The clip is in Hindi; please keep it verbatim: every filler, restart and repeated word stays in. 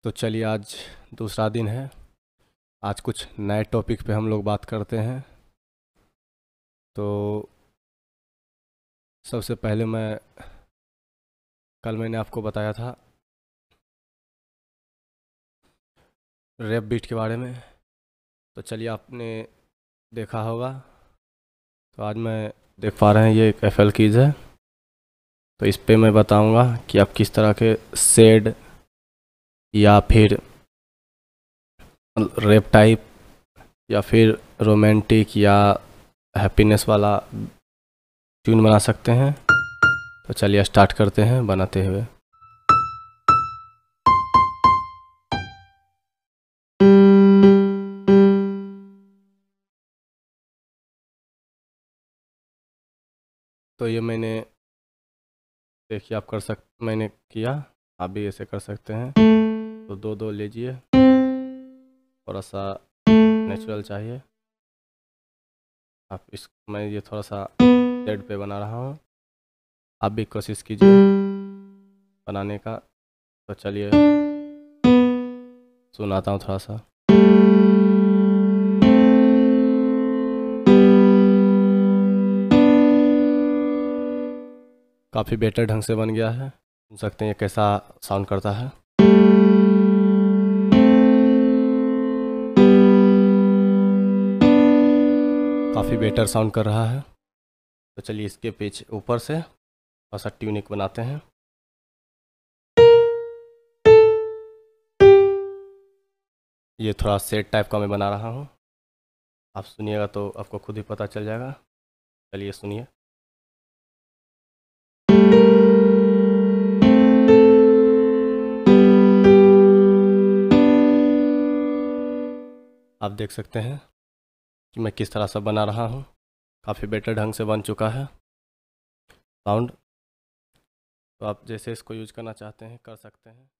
तो चलिए, आज दूसरा दिन है। आज कुछ नए टॉपिक पे हम लोग बात करते हैं। तो सबसे पहले मैं कल मैंने आपको बताया था रैप बीट के बारे में। तो चलिए, आपने देखा होगा। तो आज मैं देख पा रहे हैं ये एक एफ एल कीज़ है। तो इस पे मैं बताऊंगा कि आप किस तरह के सैड या फिर रैप टाइप या फिर रोमांटिक या हैप्पीनेस वाला ट्यून बना सकते हैं। तो चलिए स्टार्ट करते हैं बनाते हुए। तो ये मैंने देखिए, आप कर सक मैंने किया, आप भी ऐसे कर सकते हैं। तो दो दो लीजिए, थोड़ा सा नेचुरल चाहिए। आप इस मैं ये थोड़ा सा जेड पे बना रहा हूँ, आप भी कोशिश कीजिए बनाने का। तो चलिए सुनाता हूँ थोड़ा सा। काफ़ी बेटर ढंग से बन गया है, सुन सकते हैं ये कैसा साउंड करता है। काफ़ी बेटर साउंड कर रहा है। तो चलिए इसके पिच ऊपर से थोड़ा सा ट्यूनिक बनाते हैं। ये थोड़ा सेट टाइप का मैं बना रहा हूँ, आप सुनिएगा तो आपको खुद ही पता चल जाएगा। चलिए सुनिए। आप देख सकते हैं कि मैं किस तरह से बना रहा हूँ। काफ़ी बेटर ढंग से बन चुका है साउंड। तो आप जैसे इसको यूज करना चाहते हैं कर सकते हैं।